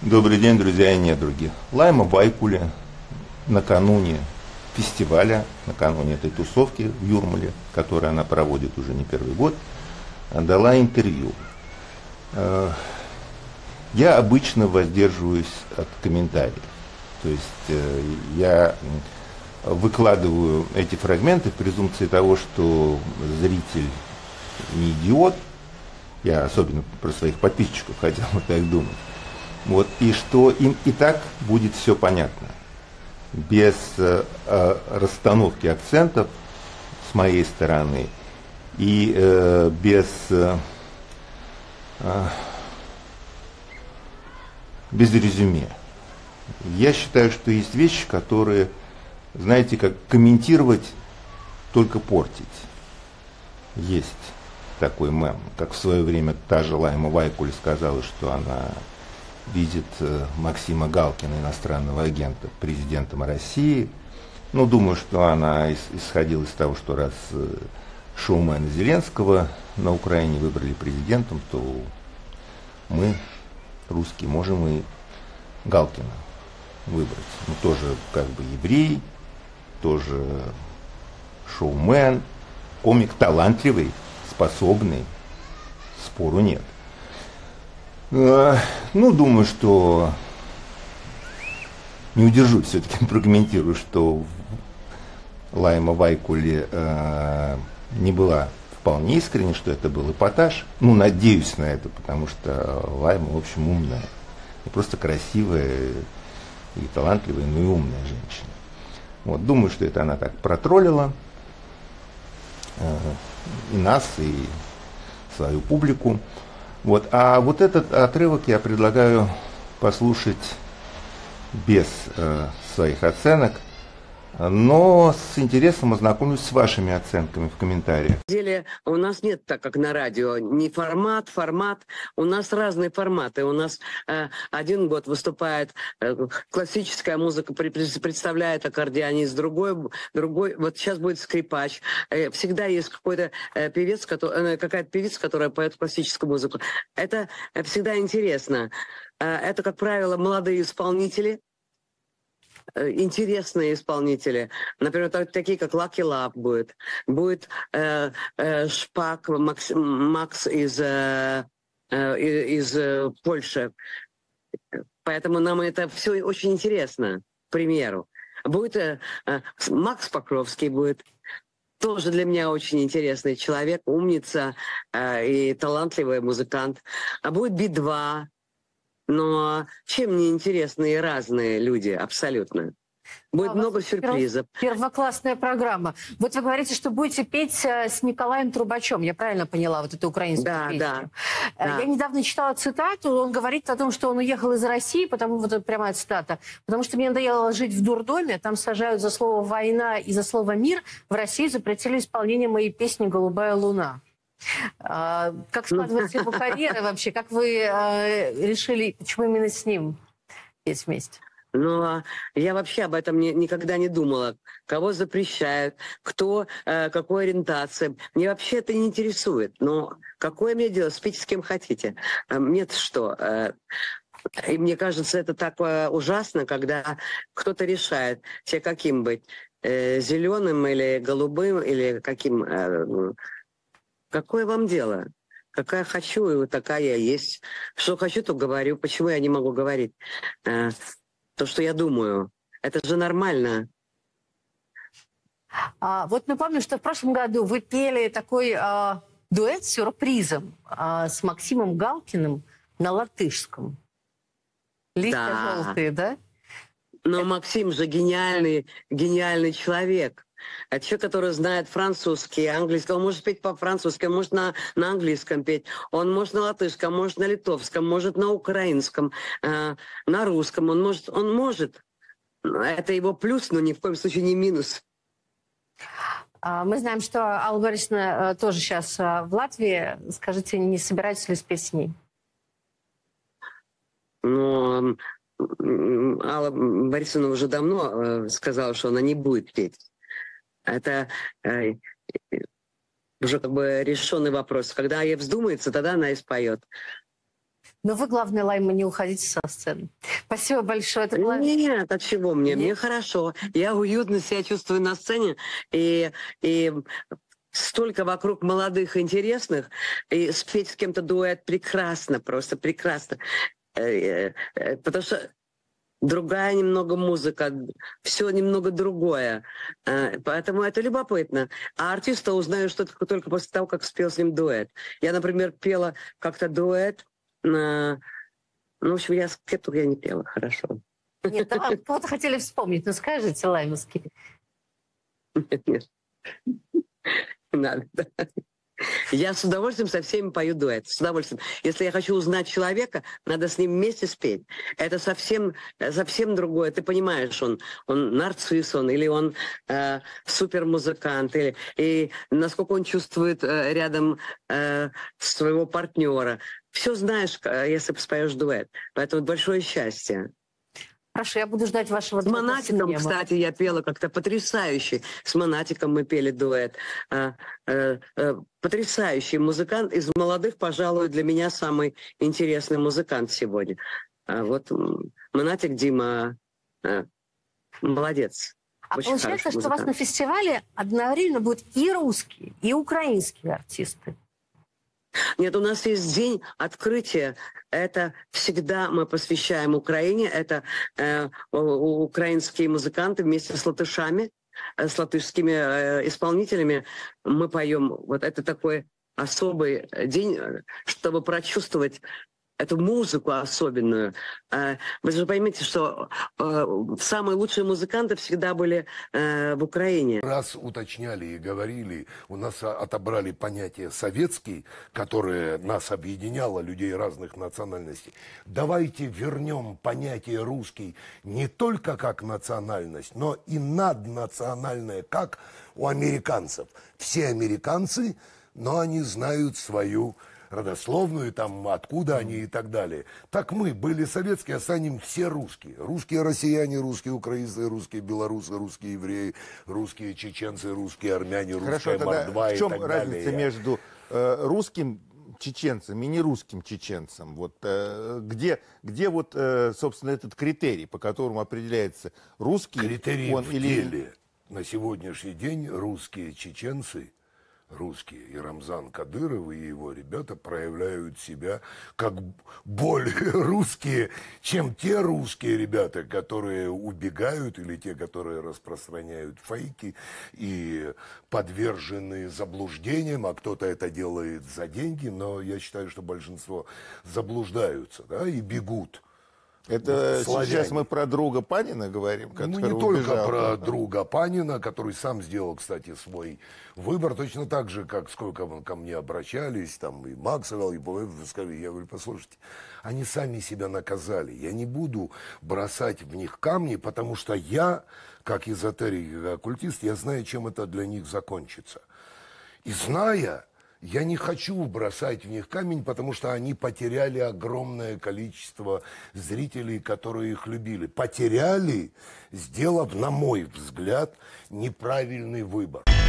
Добрый день, друзья и недруги. Лайма Байкуле накануне фестиваля, накануне этой тусовки в Юрмале, которую она проводит уже не первый год, дала интервью. Я обычно воздерживаюсь от комментариев. То есть я выкладываю эти фрагменты в презумпции того, что зритель не идиот. Я особенно про своих подписчиков хотел вот так думать. Вот, и что им и так будет все понятно. Без расстановки акцентов с моей стороны и без резюме. Я считаю, что есть вещи, которые, знаете, как комментировать, только портить. Есть такой мем, как в свое время та же Лайма Вайкуле сказала, что она видит Максима Галкина, иностранного агента, президентом России. Ну, думаю, что она исходила из того, что раз шоумена Зеленского на Украине выбрали президентом, то мы, русские, можем и Галкина выбрать. Ну, тоже как бы еврей, тоже шоумен, комик талантливый, способный, спору нет. Ну, думаю, что не удержусь, все-таки прокомментирую, что Лайма Вайкуле не была вполне искренне, что это был эпатаж. Ну, надеюсь на это, потому что Лайма, в общем, умная. Не просто красивая и талантливая, но и умная женщина. Вот, думаю, что это она так протроллила и нас, и свою публику. Вот. А вот этот отрывок я предлагаю послушать без своих оценок, но с интересом ознакомлюсь с вашими оценками в комментариях. На деле у нас нет, так как на радио, не формат, у нас разные форматы. У нас один год выступает классическая музыка, представляет аккордеонист, другой, вот сейчас будет скрипач. Всегда есть какой-то певец, какая-то певица, которая поет классическую музыку. Это всегда интересно. Это, как правило, молодые исполнители, интересные исполнители. Например, такие, как Lucky Love будет. Будет Шпак, Макс из Польши. Поэтому нам это все очень интересно, к примеру. Будет Макс Покровский будет. Тоже для меня очень интересный человек, умница и талантливый музыкант. А будет Би-2. Но чем не интересные и разные люди абсолютно. Будет много сюрпризов. Первоклассная программа. Вот вы говорите, что будете петь с Николаем Трубачом. Я правильно поняла вот эту украинскую песню? Да. Я недавно читала цитату. Он говорит о том, что он уехал из России, потому вот это прямая цитата. Потому что мне надоело жить в дурдоме. Там сажают за слово «война» и за слово «мир». В России запретили исполнение моей песни «Голубая луна». Как складывается его карьера вообще? Как вы решили, почему именно с ним петь вместе? Ну, я вообще об этом никогда не думала. Кого запрещают, кто, какой ориентации. Мне вообще это не интересует. Но какое мне дело? Спите с кем хотите. Мне-то что? И мне кажется, это так ужасно, когда кто-то решает, тебе каким быть. Зеленым или голубым, или каким... Какое вам дело? Какая хочу, и вот такая я есть. Что хочу, то говорю. Почему я не могу говорить то, что я думаю? Это же нормально. Вот напомню, что в прошлом году вы пели такой дуэт с сюрпризом с Максимом Галкиным на латышском. «Листья желтые», да? Но Максим же гениальный человек. Это человек, который знает французский, английский. Он может петь по-французски, он может на английском петь. Он может на латышском, может на литовском, может на украинском, на русском. Он может. Это его плюс, но ни в коем случае не минус. Мы знаем, что Алла Борисовна тоже сейчас в Латвии. Скажите, не собираетесь ли спеть с ней? Ну, Алла Борисовна уже давно сказала, что она не будет петь. Это уже как бы решенный вопрос. Когда ей вздумается, тогда она и споет. Но вы, главное, Лайма, не уходите со сцены. Спасибо большое. Это Нет, от чего мне? Нет? Мне хорошо. Я уютно себя чувствую на сцене. И столько вокруг молодых, интересных. И спеть с кем-то дуэт прекрасно, просто прекрасно. Потому что другая немного музыка, все немного другое. Поэтому это любопытно. А артиста узнаю что-то только после того, как спел с ним дуэт. Я, например, пела как-то дуэт. Ну, в общем, я скету я не пела хорошо. Нет, а кого-то хотели вспомнить. Ну, скажите, Лаймовский. Нет. Надо. Я с удовольствием со всеми пою дуэт. С удовольствием. Если я хочу узнать человека, надо с ним вместе спеть. Это совсем другое. Ты понимаешь, он нарцисс, или он супермузыкант, и насколько он чувствует рядом своего партнера. Все знаешь, если споешь дуэт. Поэтому большое счастье. Хорошо, я буду ждать вашего дуэта. С Монатиком, кстати, я пела как-то потрясающе. С Монатиком мы пели дуэт. Потрясающий музыкант. Из молодых, пожалуй, для меня самый интересный музыкант сегодня. Вот Монатик Дима молодец. А очень получается, что у вас на фестивале одновременно будут и русские, и украинские артисты. Нет, у нас есть день открытия. Это всегда мы посвящаем Украине. Это украинские музыканты вместе с латышами, с латышскими исполнителями. Мы поем. Вот это такой особый день, чтобы прочувствовать эту музыку особенную. Вы же поймите, что самые лучшие музыканты всегда были в Украине. Раз уточняли и говорили, у нас отобрали понятие «советский», которое нас объединяло, людей разных национальностей. Давайте вернем понятие «русский» не только как национальность, но и наднациональное, как у американцев. Все американцы, но они знают свою родословную, там, откуда они и так далее. Так мы были советские, а станем все русские. Русские россияне, русские украинцы, русские белорусы, русские евреи, русские чеченцы, русские армяне, русская мордва и так далее. В чем разница между русским чеченцем и нерусским чеченцем? Вот, где вот, собственно, этот критерий, по которому определяется русский критерий он в или... деле. На сегодняшний день русские чеченцы, русские, и Рамзан Кадыров и его ребята проявляют себя как более русские, чем те русские ребята, которые убегают, или те, которые распространяют фейки и подвержены заблуждениям, а кто-то это делает за деньги, но я считаю, что большинство заблуждаются, да, и бегут. Это сейчас мы про друга Панина говорим, который не только про друга Панина, который сам сделал, кстати, свой выбор, точно так же, как сколько ко мне обращались, там и Максвелл, и сказали, я говорю, послушайте, они сами себя наказали, я не буду бросать в них камни, потому что я, как эзотерик, как оккультист, я знаю, чем это для них закончится. И зная, я не хочу бросать в них камень, потому что они потеряли огромное количество зрителей, которые их любили. Потеряли, сделав, на мой взгляд, неправильный выбор.